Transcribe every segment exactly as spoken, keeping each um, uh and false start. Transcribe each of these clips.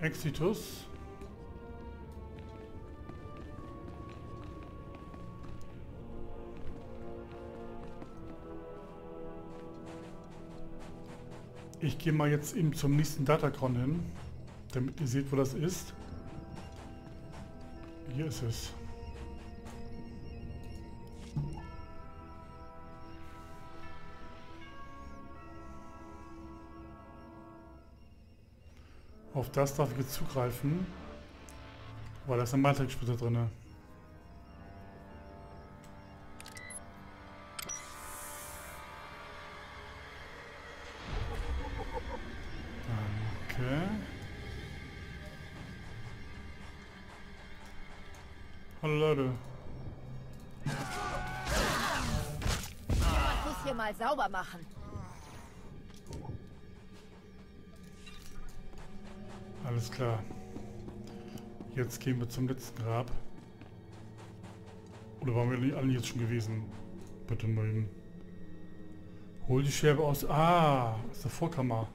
Exitus. Ich gehe mal jetzt eben zum nächsten Datacron hin, damit ihr seht, wo das ist. Hier ist es. Auf das darf ich jetzt zugreifen, weil da ist eine Matrix-Splitter drin. Okay. Hallo Leute. Jemand muss hier mal sauber machen. Alles klar. Jetzt gehen wir zum letzten Grab. Oder waren wir nicht alle jetzt schon gewesen? Bitte mal hin. Hol die Scherbe aus. Ah, aus der Vorkammer.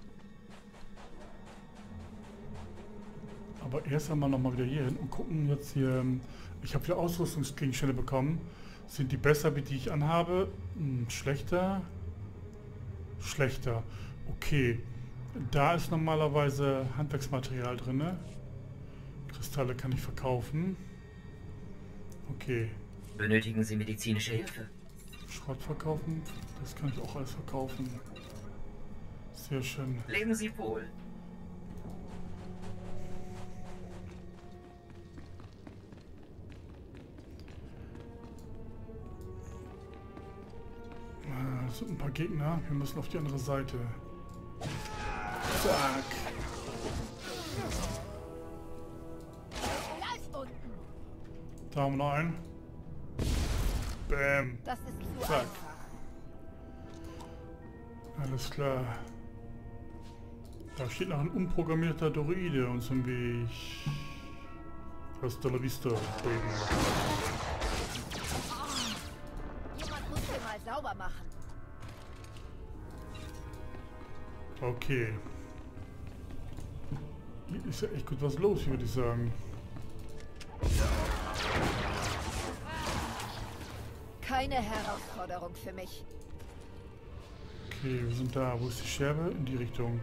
Aber erst einmal nochmal wieder hier hin und gucken jetzt hier. Ich habe wieder Ausrüstungsgegenstände bekommen. Sind die besser, wie die ich anhabe? Hm, schlechter? Schlechter. Okay. Da ist normalerweise Handwerksmaterial drin. Kristalle kann ich verkaufen. Okay. Benötigen Sie medizinische Hilfe? Schrott verkaufen. Das kann ich auch alles verkaufen. Sehr schön. Leben Sie wohl. Das sind ein paar Gegner. Wir müssen auf die andere Seite. Zack. Da haben wir noch einen. Bam. Das ist zu Zack. einfach. Alles klar. Da steht noch ein unprogrammierter Droide uns im Weg. Hasta la vista, Baby. Jemand muss hier mal sauber machen. Okay. Hier ist ja echt gut was los, würde ich sagen. Keine Herausforderung für mich. Okay, wir sind da. Wo ist die Scherbe? In die Richtung.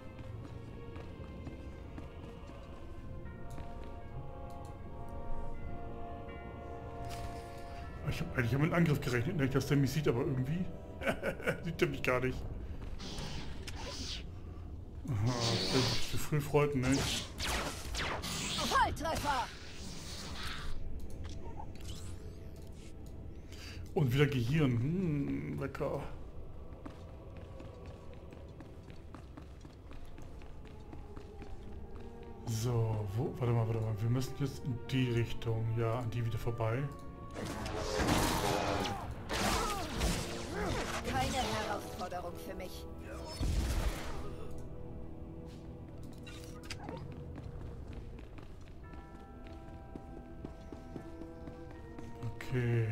Ich habe eigentlich mit einem Angriff gerechnet, nicht, dass der mich sieht, aber irgendwie sieht er mich gar nicht. Aha, zu früh freuten, ne? Volltreffer! Und wieder Gehirn. Hm, lecker. So, wo? Warte mal, warte mal. Wir müssen jetzt in die Richtung. Ja, an die wieder vorbei. Keine Herausforderung für mich. Okay.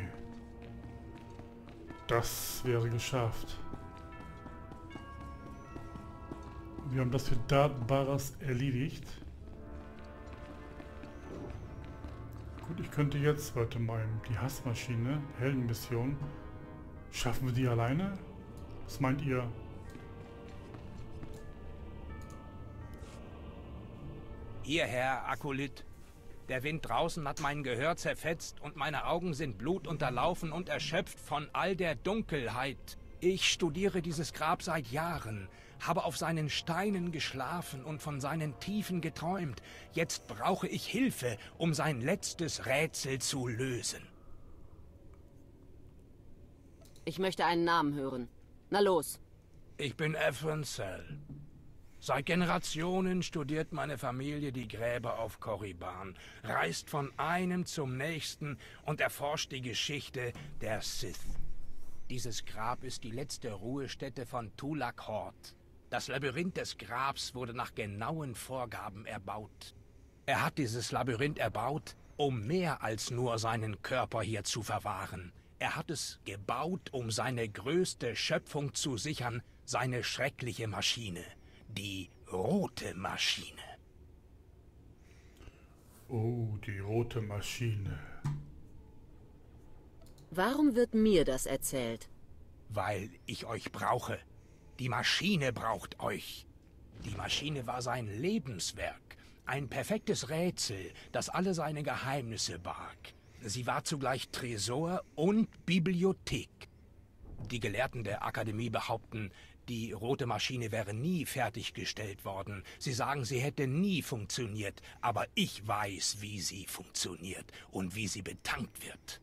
Das wäre geschafft. Wir haben das für Datenbares erledigt. Gut, ich könnte jetzt, warte mal, die Hassmaschine, Heldenmission. Schaffen wir die alleine? Was meint ihr? Hier, Herr Akolyt. Der Wind draußen hat mein Gehör zerfetzt und meine Augen sind blutunterlaufen und erschöpft von all der Dunkelheit. Ich studiere dieses Grab seit Jahren, habe auf seinen Steinen geschlafen und von seinen Tiefen geträumt. Jetzt brauche ich Hilfe, um sein letztes Rätsel zu lösen. Ich möchte einen Namen hören. Na los. Ich bin Ephraim Cell. Seit Generationen studiert meine Familie die Gräber auf Korriban, reist von einem zum nächsten und erforscht die Geschichte der Sith. Dieses Grab ist die letzte Ruhestätte von Tulak Hord. Das Labyrinth des Grabs wurde nach genauen Vorgaben erbaut. Er hat dieses Labyrinth erbaut, um mehr als nur seinen Körper hier zu verwahren. Er hat es gebaut, um seine größte Schöpfung zu sichern, seine schreckliche Maschine. Die rote Maschine. Oh, die rote Maschine. Warum wird mir das erzählt? Weil ich euch brauche. Die Maschine braucht euch. Die Maschine war sein Lebenswerk. Ein perfektes Rätsel, das alle seine Geheimnisse barg. Sie war zugleich Tresor und Bibliothek. Die Gelehrten der Akademie behaupten, die rote Maschine wäre nie fertiggestellt worden. Sie sagen, sie hätte nie funktioniert. Aber ich weiß, wie sie funktioniert und wie sie betankt wird.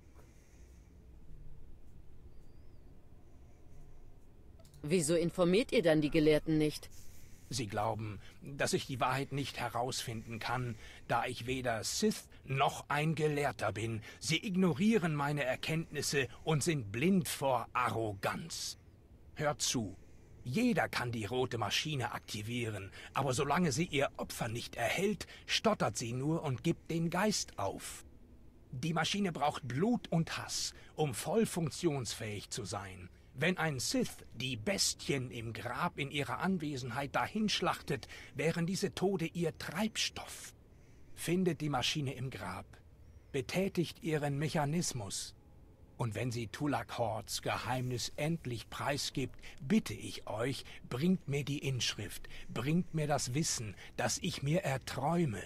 Wieso informiert ihr dann die Gelehrten nicht? Sie glauben, dass ich die Wahrheit nicht herausfinden kann, da ich weder Sith noch ein Gelehrter bin. Sie ignorieren meine Erkenntnisse und sind blind vor Arroganz. Hört zu. Jeder kann die rote Maschine aktivieren, aber solange sie ihr Opfer nicht erhält, stottert sie nur und gibt den Geist auf. Die Maschine braucht Blut und Hass, um voll funktionsfähig zu sein. Wenn ein Sith die Bestien im Grab in ihrer Anwesenheit dahinschlachtet, wären diese Tode ihr Treibstoff. Findet die Maschine im Grab, betätigt ihren Mechanismus. Und wenn sie Tulak Hords Geheimnis endlich preisgibt, bitte ich euch, bringt mir die Inschrift, bringt mir das Wissen, das ich mir erträume.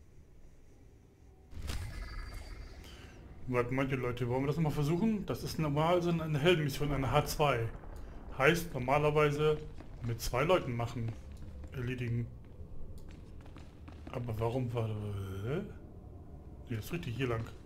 Was meint ihr, Leute? Wollen wir das nochmal versuchen? Das ist normal so eine Heldenmission, eine H zwei. Heißt normalerweise mit zwei Leuten machen, erledigen. Aber warum war das? Ne, das ist richtig hier lang.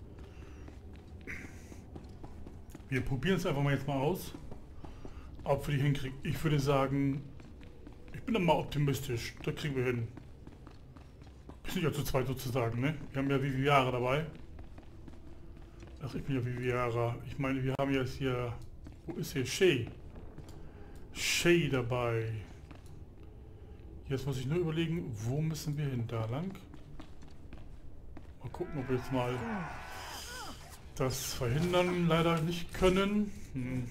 Wir probieren es einfach mal jetzt mal aus, ob wir die hinkriegen. Ich würde sagen, ich bin dann mal optimistisch. Das kriegen wir hin. Wir sind ja zu zweit sozusagen, ne? Wir haben ja Viviara dabei. Ach, ich bin ja Viviara. Ich meine, wir haben jetzt hier... Wo ist hier? Shay. Shay dabei. Jetzt muss ich nur überlegen, wo müssen wir hin? Da lang. Mal gucken, ob wir jetzt mal das verhindern leider nicht können. Hm.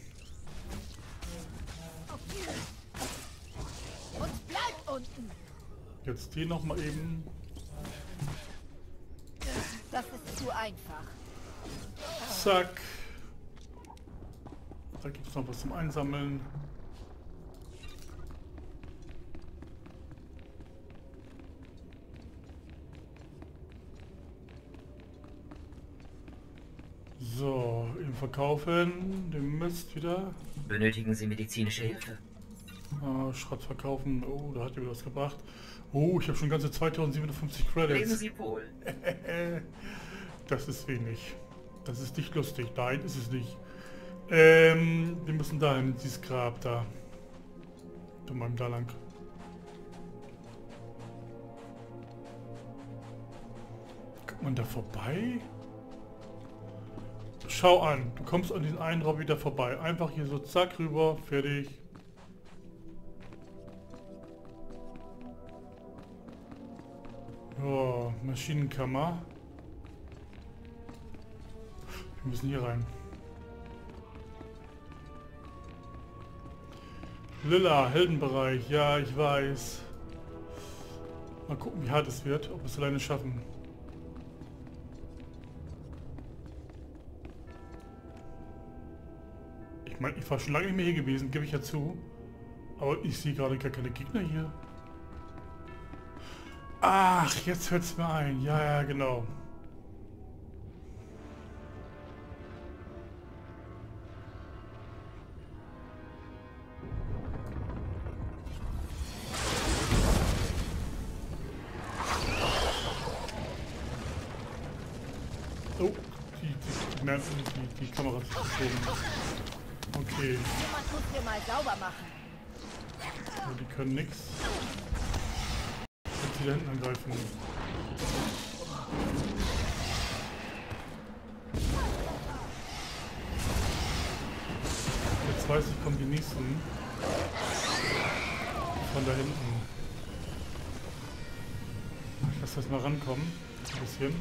Und bleibt unten. Jetzt die noch mal eben. Das ist zu einfach. Zack. Da gibt es noch was zum Einsammeln. So, eben verkaufen. Den Mist wieder. Benötigen Sie medizinische Hilfe? Ah, Schrott verkaufen. Oh, da hat er wieder was gebracht. Oh, ich habe schon ganze zweitausendsiebenhundertfünfzig Leben Credits. Sie wohl. Das ist wenig. Das ist nicht lustig. Nein, ist es nicht. Ähm, wir müssen dahin, in dieses Grab da. Da mal da lang. Kommt man da vorbei? Schau an, du kommst an diesen einen Raum wieder vorbei. Einfach hier so zack rüber, fertig. Oh, Maschinenkammer. Wir müssen hier rein. Lilla, Heldenbereich. Ja, ich weiß. Mal gucken, wie hart es wird. Ob wir es alleine schaffen. Ich meine, ich war schon lange nicht mehr hier gewesen, gebe ich ja zu. Aber ich sehe gerade gar keine Gegner hier. Ach, jetzt hört es mir ein. Ja, ja, genau. Oh, die, die, die, die, die Kamera ist gezogen. Okay. Jemand muss hier mal sauber machen. Oh, die können nix. Jetzt die da hinten angreifen. Jetzt weiß ich, kommen die nächsten. Von da hinten. Ich lasse das mal rankommen. Ein bisschen.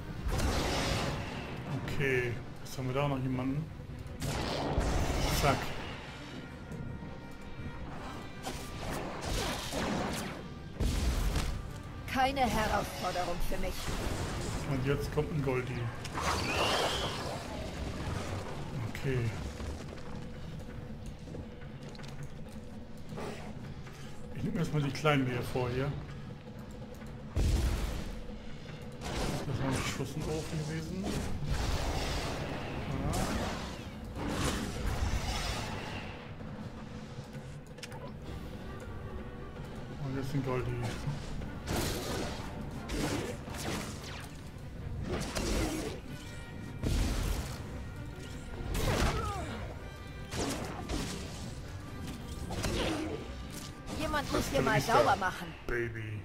Okay, jetzt haben wir da noch jemanden. Zack. keine Herausforderung für mich. Und jetzt kommt ein Goldie. Okay. Ich nehme erstmal die kleinen hier vor hier. Das war ein Schuss in den Ofen gewesen. Ja. Und jetzt ein Goldie. Jemand muss hier mal sauber machen. Baby.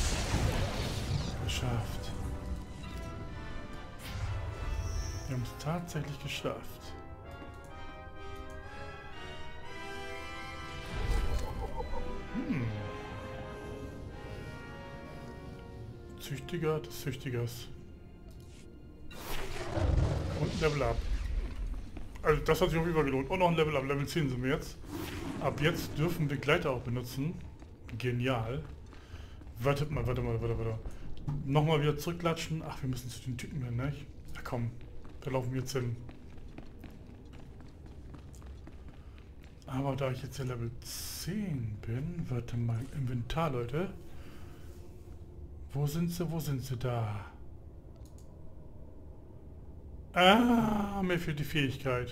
Geschafft. Wir haben es tatsächlich geschafft. Hm. Züchtiger des Züchtigers. Und Level Up. Also das hat sich auf jeden Fall gelohnt. Und noch ein Level Up. Level zehn sind wir jetzt. Ab jetzt dürfen wir Gleiter auch benutzen. Genial. Wartet mal, warte mal, warte, warte. Nochmal wieder zurückklatschen. Ach, wir müssen zu den Typen hin, ne? Ja komm, da laufen wir jetzt hin. Aber da ich jetzt ja Level zehn bin, warte mal, Inventar, Leute. Wo sind sie, wo sind sie da? Ah, mir fehlt die Fähigkeit.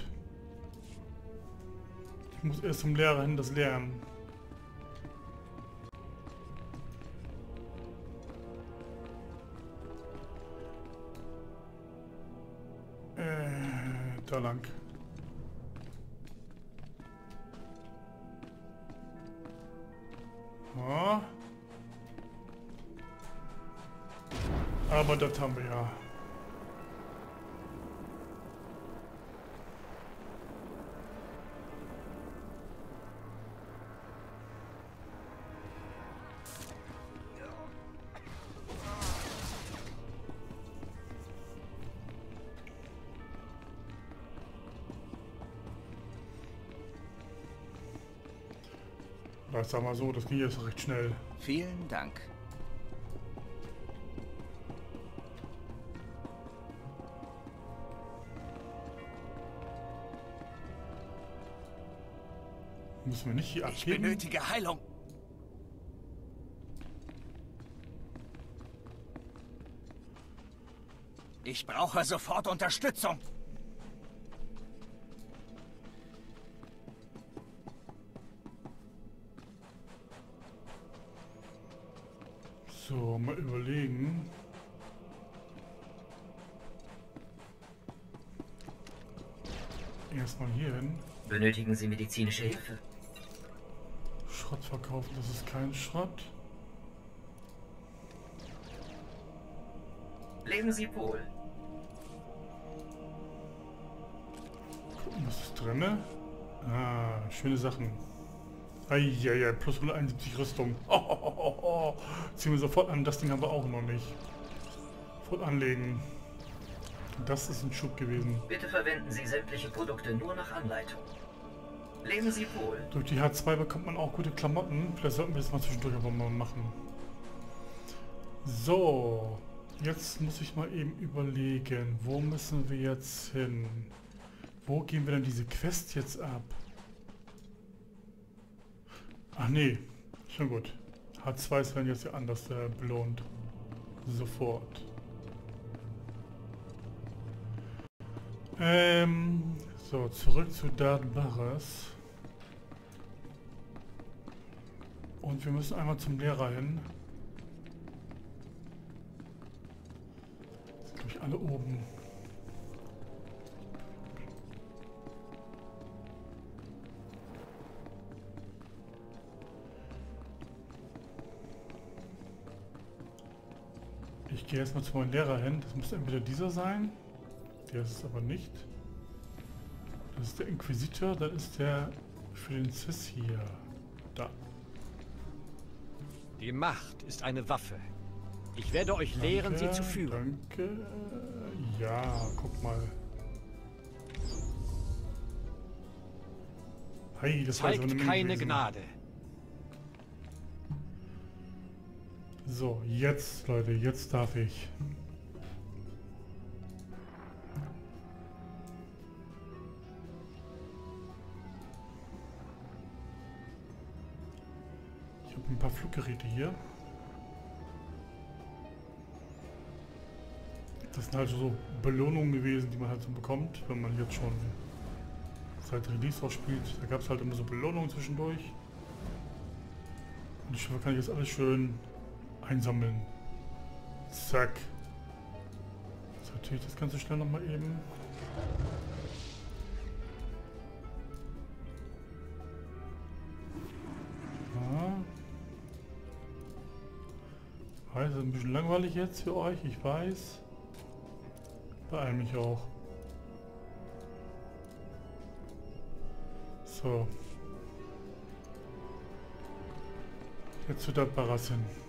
Ich muss erst zum Lehrer hin das lernen. Äh, da lang. Ja. Aber das haben wir ja. Ich sag mal so, das ging jetzt recht schnell. Vielen Dank. Müssen wir nicht hier abgeben? Ich benötige Heilung. Ich brauche sofort Unterstützung. So, mal überlegen. Erstmal hier hin. Benötigen Sie medizinische Hilfe? Schrott verkaufen, das ist kein Schrott. Leben Sie wohl. Gucken, was ist drin? Ah, schöne Sachen. Eieiei, plus hunderteinundsiebzig Rüstung. Oh, oh, oh, oh. Ziehen wir sofort an, das Ding haben wir auch noch nicht. Sofort anlegen. Das ist ein Schub gewesen. Bitte verwenden Sie sämtliche Produkte nur nach Anleitung. Leben Sie wohl. Durch die H zwei bekommt man auch gute Klamotten. Vielleicht sollten wir das mal zwischendurch aber mal machen. So, jetzt muss ich mal eben überlegen, wo müssen wir jetzt hin? Wo gehen wir denn diese Quest jetzt ab? Ach nee, schon gut. H zwei werden jetzt ja anders äh, belohnt. Sofort. Ähm, so, zurück zu Darth Baras. Und wir müssen einmal zum Lehrer hin. Sind glaube ich alle oben. Ich gehe erstmal zu meinem Lehrer hin. Das muss entweder dieser sein. Der ist es aber nicht. Das ist der Inquisitor. Das ist der für den Cis hier. Da. Die Macht ist eine Waffe. Ich werde euch Danke, lehren, sie zu führen. Danke. Ja, guck mal. Hey, das war so Zeigt eine Menge keine gewesen. Gnade. So, jetzt, Leute, jetzt darf ich. Ich habe ein paar Fluggeräte hier. Das sind halt so Belohnungen gewesen, die man halt so bekommt, wenn man jetzt schon seit Release auch spielt. Da gab es halt immer so Belohnungen zwischendurch. Und ich kann jetzt alles schön einsammeln. Zack. Jetzt sortiere ich das Ganze schnell nochmal eben. Ja. Ich weiß, das ist ein bisschen langweilig jetzt für euch, ich weiß. Beeil mich auch. So. Jetzt zu der Barassin.